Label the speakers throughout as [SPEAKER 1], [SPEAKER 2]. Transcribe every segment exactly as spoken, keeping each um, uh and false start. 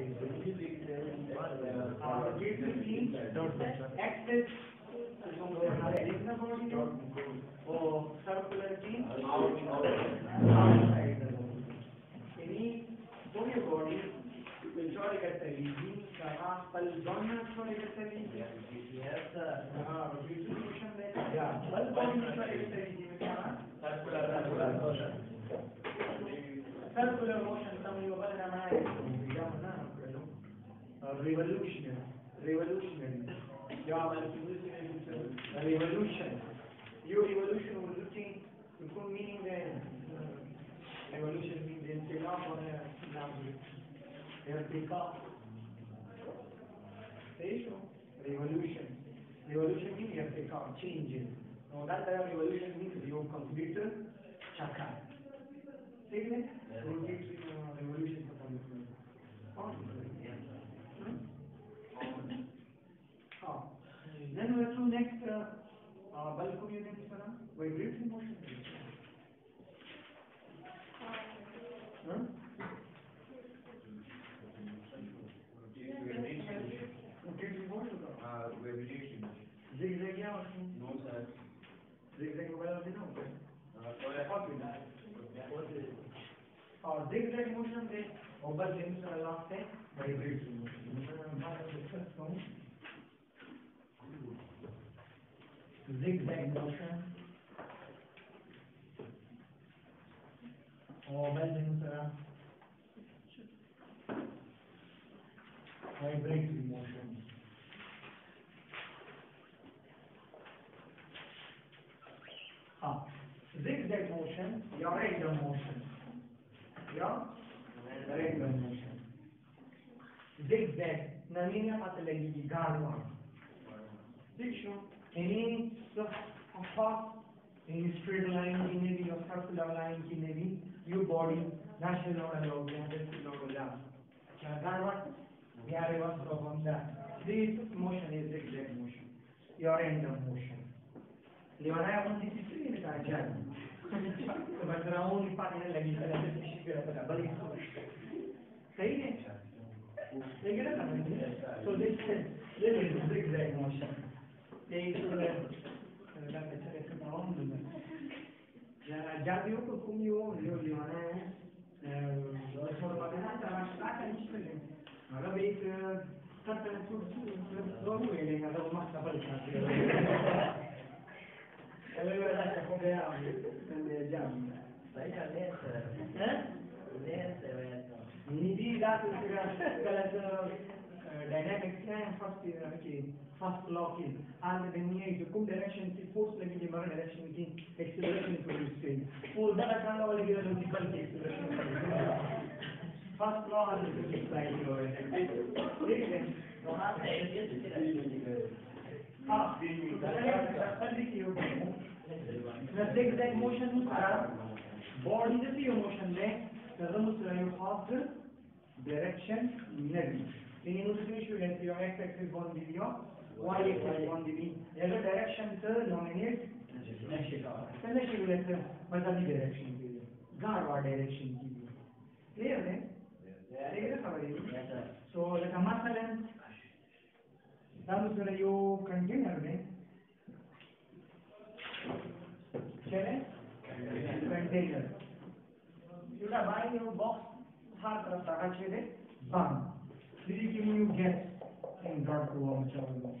[SPEAKER 1] Axis direction body or circular chain outside the body. Any body body will try to get the region, the pal joint try to get the region. Yes, sir. Ah, rotating motion there. Yeah. Pal body try to get the region. Circular circular motion. Circular motion. Some you will know. Revolutionary. Revolutionary. Yeah, a revolution. Your revolution was looking, you could meaning then uh, revolution means they take off on a now they take off. Revolution. Revolution means you take off, changes. Now that type of revolution means you complete chakra. See it? Rotate revolution for something. Then we have to next uh, uh, bulk unit vibratory motion. Huh? Rotating motion. Uh, vibration. Zigzag या No sir. Zigzag वगैरह भी ना होता है. और zigzag motion में over James last है vibratory motion. Zigzag motion or bending vibratory motion. Ah, zigzag motion, your random motion. Your random motion. Zigzag, namanya pata lagi garwa. Dikshu. Any fast, any straight line की ने भी और circular line की ने भी your body national और लोग यहाँ पे लोग ला क्या गारवाट यारे वक्त लोग हम ला this motion is zigzag motion your random motion लेवाना है अपन किसी चीज़ में कहाँ जाए तो बच्चों ने पानी में लगी है तो किसी पे रहता है बड़ी सही है लेकिन ना so this is this is zigzag motion They uh, già vi ho come io io io eh sono badata la strada in Cile ma la vedo tutta la sua sua e le avevo massa per il cazzo e le vedo da come ha nelle giambe sai che l'essere eh l'essere mi di dato che la dynamics है first की first law की and then ये जो कुम direction की force लगी जो मर direction की acceleration produce की वो ज़्यादा करने वाले की जो निकल के acceleration first law है जो की slide की हो रही है ठीक है तो हाँ हाँ तो देखिए ना zigzag motion होता body जैसी motion में तो हम उसका यो fast direction नहीं In illustration, you your x-axis one degree, your y-axis one degree. There's a direction to nominate. Then she will let the other direction. Garwa direction. Clear, eh? Clear, sir. So, let a masalan. That is your container, eh? Container. You will buy your box. Hard to touch it. Bang. This is giving you gas in blood flow of the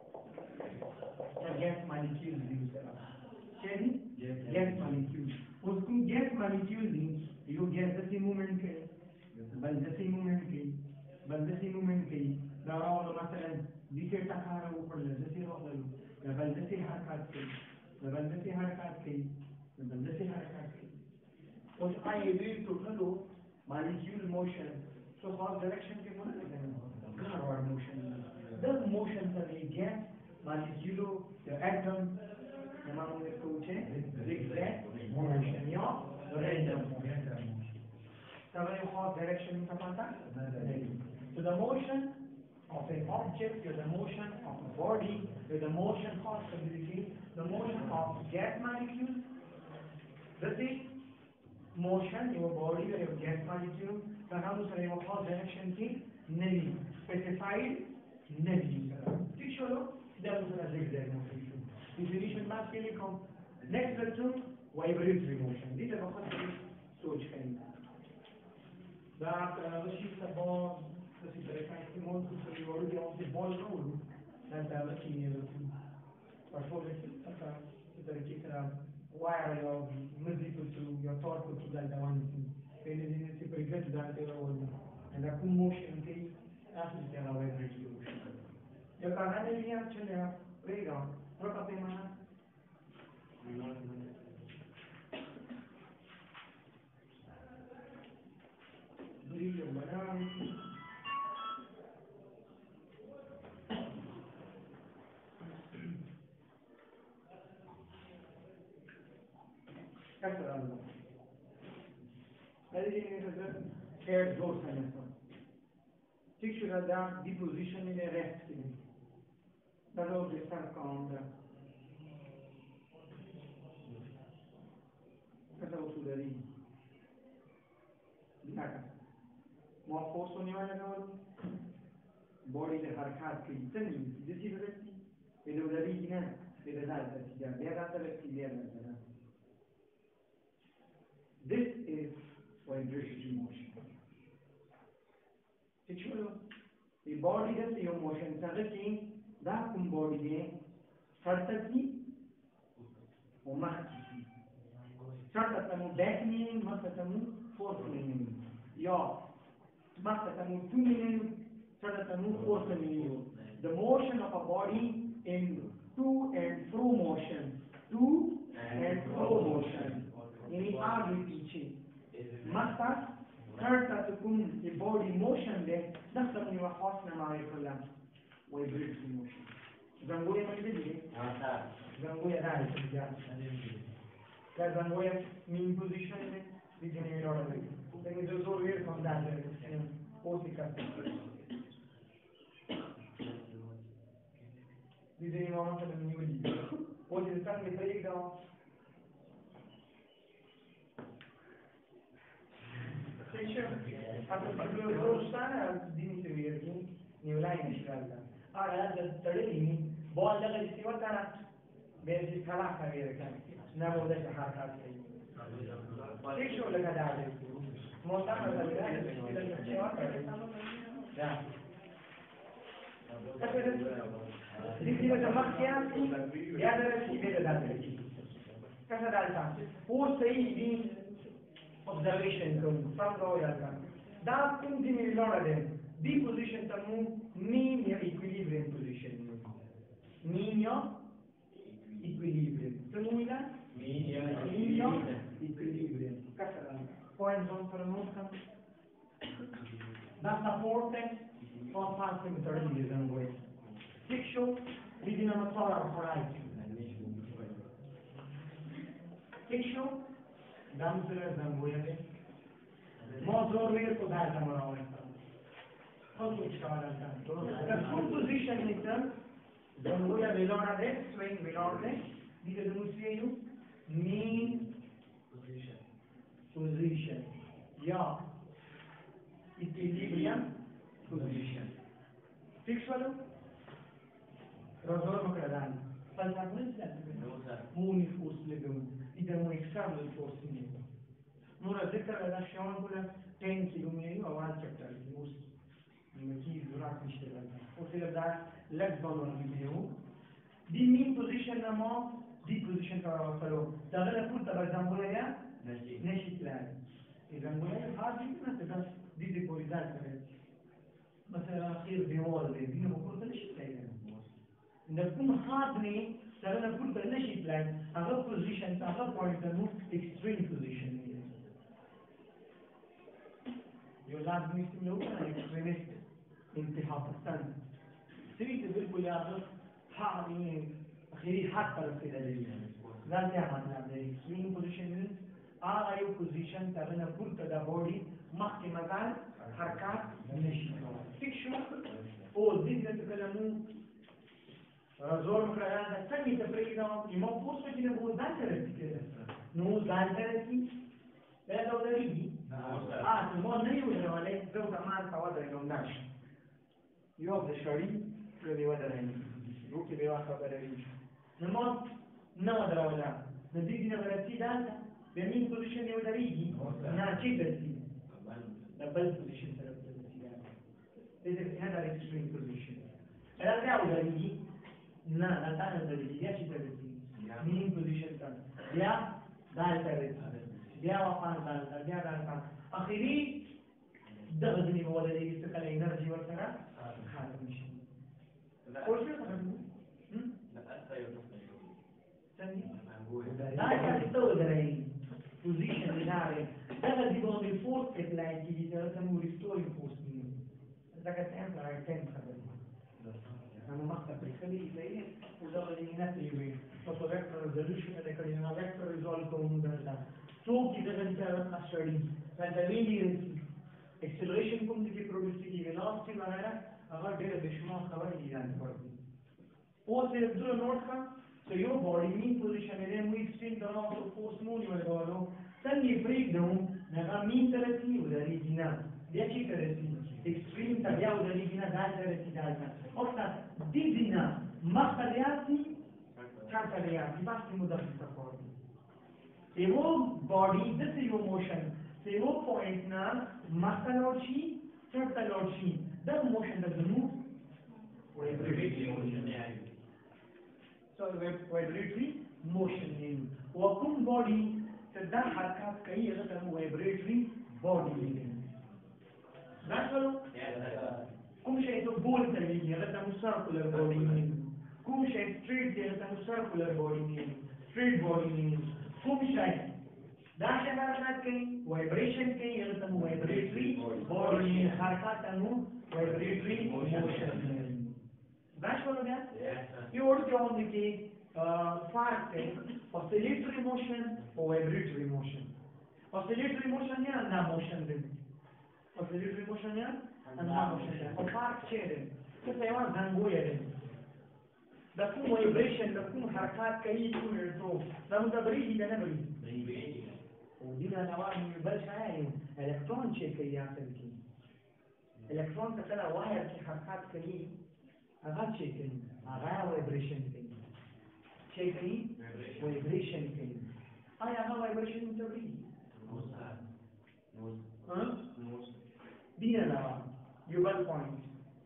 [SPEAKER 1] gas molecules use. Cherry? Gas molecules. उसको gas molecules नी, यो gas जैसी movement के, बल जैसी movement के, बल जैसी movement के, दारा वाला मसलन दिखे टकारा ऊपर ले जैसी वाला लो, या बल जैसी हरकत के, या बल जैसी हरकत के, या बल जैसी हरकत के. उस आये भी टोटल लो molecule motion. So fast direction के बोले garward motion. The motions are the gas, molecule, the atom, the मामले में कुछ है zigzag motion या random motion. तब ये fast direction का पता नहीं. So the motion of an object, or the motion of a body, or the motion of stability, the motion of gas molecules. This is motion your body or your gas molecule. तो हम उस रे वो fast direction की नहीं specified नहीं सर ठीक चलो जब दूसरा देख जाएगा मोशन डिफिनीशन बात के लिए कौन नेक्स्ट लेक्चर वाइब्रेटरी मोशन दे जब वक्त सोच करेंगे dat misschien dat bal dat is er geen iemand die zo wordt die op de bal rollen dan daar is niet meer bijvoorbeeld dat dat er kijkt naar wire je muziek to je thought to dat dan en die is super goed dat er wordt en dat komt motion die as is der vibratory motion je kan aan die aan chenne prega rota pema brillo banal कैसा रहा मेरे लिए ये है हेड जोर से नहीं ठीक है ना दी पोजीशन इन रेस्ट में दालो जैसा काउंट कैसा वो सुधरी ना ما फोर्स होने वाला है बॉडी के हरकत की इतनी जैसी वैसी ये उधर ही ना ये दाल करती है बेरा तरफ की बेरा this is vibratory motion ठीक है ये बॉडी का ये मोशन सारे की दा कुम बॉडी में सरतकी उमहकी सरतकमु बैक मीनिंग मसतमु फोर्स मीनिंग या मसतमु टू मीनिंग सरतकमु force meaning the motion of a body in to and fro motion to and fro motion यानी आगे पीछे मस्ता करता तुम ये बॉडी मोशन दे दस्तम निवा खास नमारे कला वाइब्रेटरी मोशन जंगोया में भी दिए हाँ सर जंगोया ना है क्या क्या जंगोया मीन पोजीशन में दिखने में लौट गई लेकिन जो जो वेर कम डाल रहे हैं वो सिखाते हैं दिखने में मामा सब नहीं बोली वो जितना में तरीक दाओ Atât pentru că starea din teorie ne ulai în școală. Ara de tălini, boala de stivata, bezi kala care că n-a văzut de harcat. Deci o le cadare. Montana de la de ceva care da. Deci de macchia, ia de si vede da te. Casa d'alta. O să iei din observation cum fără o iartă. Dar cum din lor de di position tamu minio equilibrium position. Minio equilibrium. Tamuila minio minio equilibrium. Casa d'alta. Point on per mosca. Da forte fa parte di tale di sangue. Fiction di dinamatura forai. Fiction damsele zangoyate mozor ver to da tamara How to start the full position in turn zangoya velora de swing velora di che denunciano mean position position ya equilibrium position fix walo razor makran falsafun موني فورس لجم إذا مو إكسام الفورس منه مرة ذكر هذا الشيء كله ten كيلومتر أو واحد شابتر موس مكيز زراعة مشتغل وفي هذا لك ضلوا الفيديو دي مين position نما دي position كارا وصلوا تغير كل تبع زنبويا نشيط لان زنبويا هذه ما تقدر دي دي بوليزات كمان مثلا خير ديوال دي دي نقول نشيط لان نكون هادني سألنا كل بنشيط لان هذا position هذا point نو extreme position يولاد نسمي له كنا extremist انتهاء السن سريت بالكل يا أخي حاضرين أخيري حتى رسيلة لي لا تعمل لا extreme position آه أيو position سألنا كل كذا body مخي مكان حركات نشيط فيكشو أو زين نتكلمون زور مكررات ثاني تفريقنا يموت وجه نقول ذاكرة كده نقول ذاكرة لا دولة لي آه الموضوع نيجي ولا ولا زوج كمان تواضع يوم ناش یو د شړی په دی ودرای یو کې به خبره وي نو ما نه دراولا د دې دینه ورته دا د مين پوزیشن یو درېږي نه چې درځي د بل پوزیشن سره درځي دا دې هغه ایکستریم پوزیشن راځي او درېږي نه دا څنګه درېږي یا چې درځي مين پوزیشن ته بیا دا درځي بیا وفان دا بیا دا اخیری دغه دې مولا دې څه کله انرژي ورسره خالص نشي اوس څه کوي دا اته یو څنګه دا څه ودرېږي position dell'area dalla di dove forse apply che gli siamo restore in posti da che sempre hai tempo per hanno massa per quelli lei usava eliminati i sotto vector resolution e che una vector resolve con da so chi deve entrare a study per da quindi acceleration come di produce di velocity वगैरह अगर डेढ़ बेशुमार खबर ही जानी पड़ती वो सिर्फ दो नोट का so your body mean position and then we extreme down also force moon you will then you break down naga mean therapy or original dieci therapy extreme tabiao da original da therapy da osta dizina makhaliati khaliati basti mudaf support se wo body this is your motion se wo point na makhalochi certalochi that motion does move vibratory so vibratory motion in وكم body تدخل حركات كي يغتم vibratory body نحن كم شيء تبول تلوين يغتم circular body كم شيء straight يغتم circular body straight body كم شيء داخل حركات كي vibration كي يغتم vibratory body حركات أنو vibratory motion That's what it is? Yes, sir. You would count the key uh, fark oscillatory motion or vibratory motion. Oscillatory motion here and motion then. Oscillatory motion here and motion then. Or fark chair. So say one zangoya then. The kum vibration, the kum harakat kayi kum so. The mutabri the never. Oh, dina nawani bal shaya electron check kayi asan ki. Electron ka kala wire ki harakat kayi. هذا شيء كذي هذا vibration كذي شيء كذي vibration كذي هاي هذا vibration متبري نوس نوس ها نوس دينا لا يبال point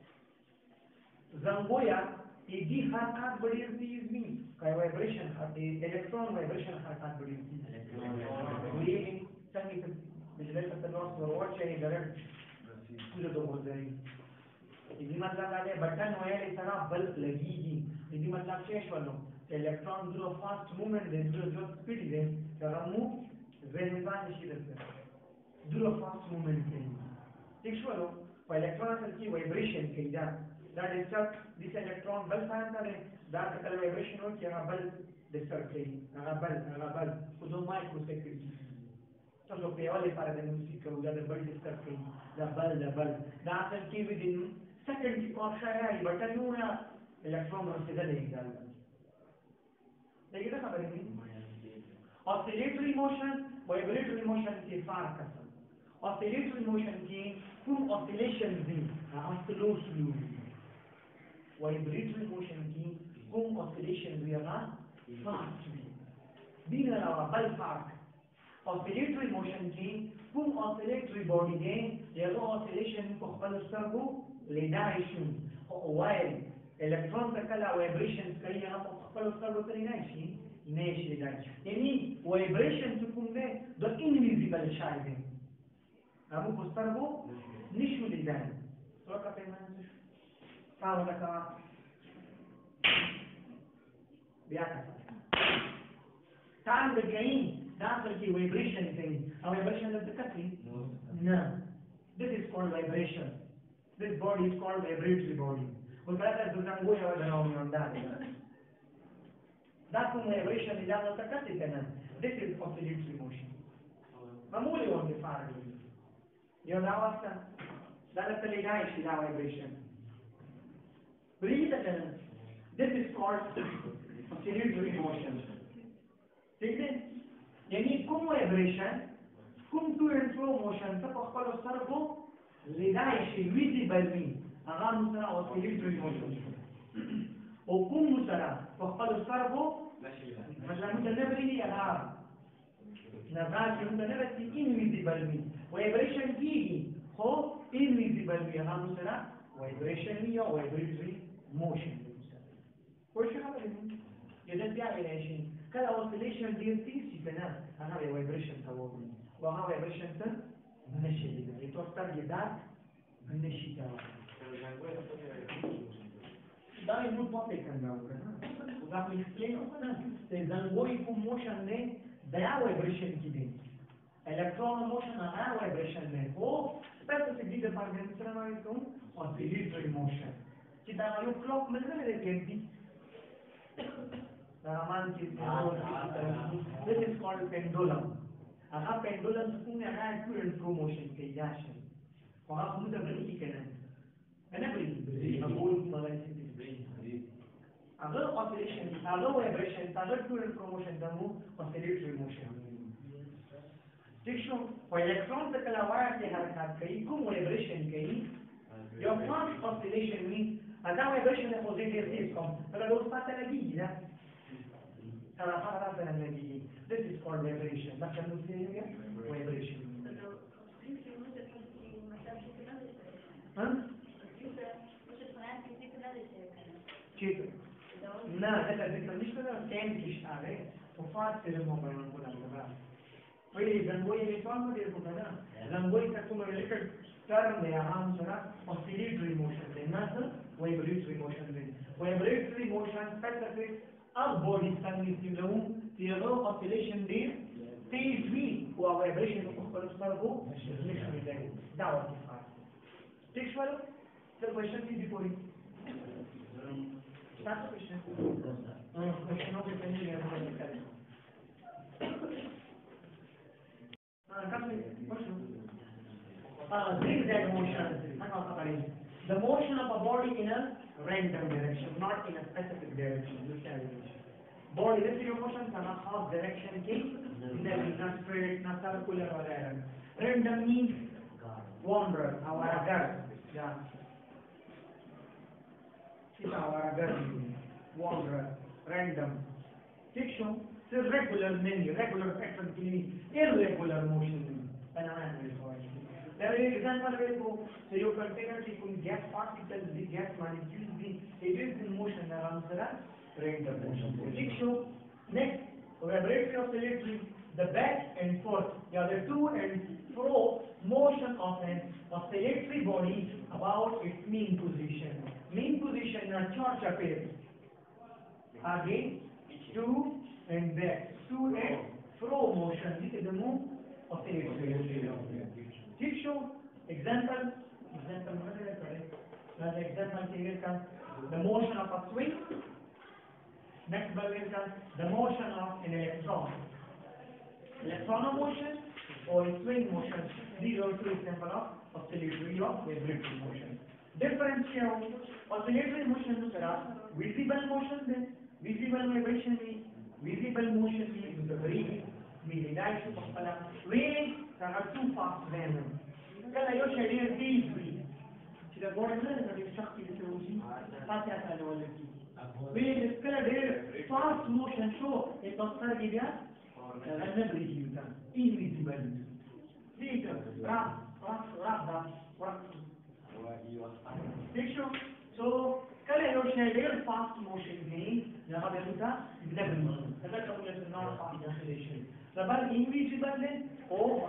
[SPEAKER 1] زنبويا يجي حركات بڑی ہوتی ہے اس میں کا vibration آتی electron vibration حرکات بڑی ہوتی ہے یہ سنگی بجلی کا تنوع سرور چاہیے ڈائریکٹ پورے تو ہو جائے इसी मतलब आगे बटन होया इस तरह बल्ब लगेगी इसी मतलब change कर लो इलेक्ट्रॉन जो फास्ट मूवमेंट दे जो जो स्पीड दे जरा मूव वेरिफाई नहीं करते जो फास्ट मूवमेंट के ठीक है लो इलेक्ट्रॉन की वाइब्रेशन के जा that disturb this electron bulb आता है दैट का वाइब्रेशन हो क्या बल्ब डिस्टर्ब के ना बल्ब ना बल्ब को दो माइक्रो सेकंड तो lo che vuole fare della musica usare bel disturb che la bal la bal da anche within second की कक्षा है ये बटन नो है इलेक्ट्रॉन और सीधा ले जाएगा देखिए ना खबर है ऑसिलेटरी मोशन वाइब्रेटरी मोशन के फर्क है ऑसिलेटरी मोशन की कुल ऑसिलेशन भी ऑसिलोस्लो वाइब्रेटरी मोशन की कुल ऑसिलेशन भी है फास्ट भी दिन अलावा बल फर्क oscillatory motion की कुल oscillatory body के ये वो oscillation को खपल सर्वो लेडाइशन while electron तक का vibration कहीं यहाँ पर खपल सर्वो करी नहीं शी नहीं शी लेडाइशन यानी vibration जो कुम्बे the invisible शायद है अब वो सर्वो निशु लेडाइन तो क्या पेमेंट साव लगा ब्याह का टाइम द गेम That's the vibration thing. A vibration of the country? No. No. This is called vibration. This body is called vibratory body. But that is the Zangoya around on that. That's when vibration is out of the country. This is oscillatory motion. Mamuli on the far away. You know what's that? That is the Lidaish vibration. Breathe again. This is called oscillatory motion. See this? यानी कुम वाइब्रेशन कुम to and fro motion तक अखबार सर्वो लिदाइश visible में आगा هغه مسره oscillatory motion او کوم مسره په خپل سترګو مثلا متنبري هغه نظر چې متنبري invisible وي vibration کیږي خو invisible وي هغه مسره vibration یا vibratory motion وش خبره یاد بیا ویل شي کله oscillation ډیر تیز شي کنه هغه vibration ته وګورئ او هغه vibration ته نشي دی تو سترګې دا نشي دا دا یې موږ په کې څنګه وکړو دا په explain وکړه چې زنګوي کوم motion دی دا vibration کې دی electron motion هغه vibration دی او specific دي د پارګن سره نوې کوم oscillatory motion چې دا یو clock مزل دی کې دی Raman this is called pendulum. Aha pendulum څنګه هغه to and fro motion کوي یا شي. هغه موږ ته بلی کنه. انا بلی اقول مغني هغه oscillation هغه vibration هغه to and fro motion دمو oscillatory motion. ٹھیک شو په الکترون څخه کله وایي چې حرکت کوي کوم vibration کوي یو fast oscillation وي هغه vibration په پوزیټیو سیس کوم هغه د اوس پاتې لګي نه هغه هغه راځي لګي this is called vibration دا څنګه څه vibration ها چې نه دا د کنډیشنر کین کې شته او فاست سره مو بیان کوله وی زنګوي الکترون په دې وکړه زنګوي څه کوم الیکټ term they are answer oscillatory motion they not vibratory motion they vibratory motion specific of body standing in the room the other oscillation they stage we who are vibration of course for go literally that that was the part take one the question is before it start the question uh, question of the question uh, come question Uh, zigzag motion. The motion of a body in a random direction, not in a specific direction. Body, this is your motion, some half direction case, then not straight, not circular or random. Random means wander, our agar. Yeah. It's our agar. Wander, random. Fiction, it's regular many, regular pattern, irregular motion. And I am there is an example where you so your container taking gas particles, the gas molecules, the it is in motion around the random motion. So next, vibratory oscillatory, the back and forth, yeah, the to and fro motion of an oscillatory body about its mean position. Mean position na charge appears. Again, to and back, to and fro motion. This is the move oscillatory. ठीक शो example example मतलब क्या है as example here comes the motion of a swing next here comes the motion of an electron electron motion or swing motion these are two examples of oscillatory or vibratory motion difference here oscillatory motion दूसरा visible motion है visible vibration में visible motion में दूसरी meaning that is पहला wave that are too fast then कल यो शेडियर तीस भी चिरा बोर्ड में ना कभी शक्ति से उसी पास आता है वाले की wave कल डेर fast motion show एक बक्सर की क्या अन्य ब्रिज होता invisible ठीक है रफ रफ रफ रफ ठीक है so कल यो शेडियर fast motion में यहाँ पे होता invisible هذا كله not fast oscillation طبعا invisible है or